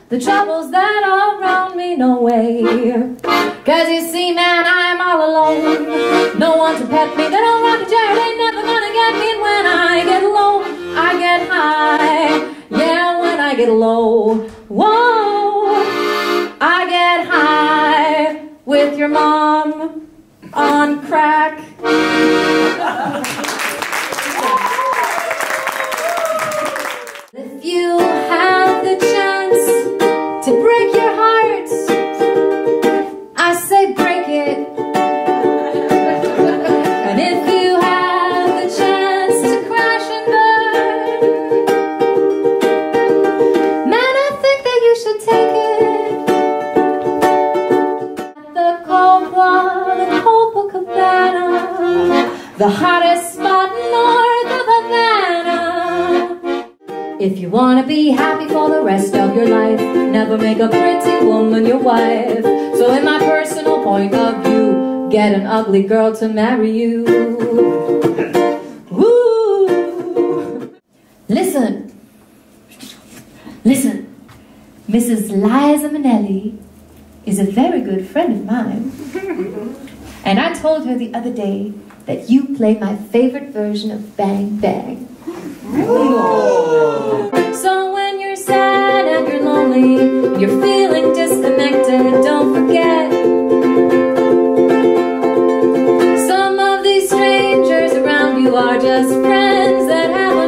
the troubles that are around me no way. Cause you see, man, I'm all alone. No one to pet me, they don't run to jail, they never gonna get me. And when I get low, I get high. Yeah, when I get low, whoa, I get high with your mom on crack. If you have the chance to break your heart, I say break it. And if you have the chance to crash and burn, man, I think that you should take it. The Copacabana, the hottest spot north of Havana. If you wanna be happy for the rest of your life, never make a pretty woman your wife. So in my personal point of view, get an ugly girl to marry you. Woo! Listen, listen, Mrs. Liza Minnelli is a very good friend of mine. And I told her the other day that you play my favorite version of Bang Bang. So when you're sad and you're lonely, you're feeling disconnected, don't forget some of these strangers around you are just friends that have a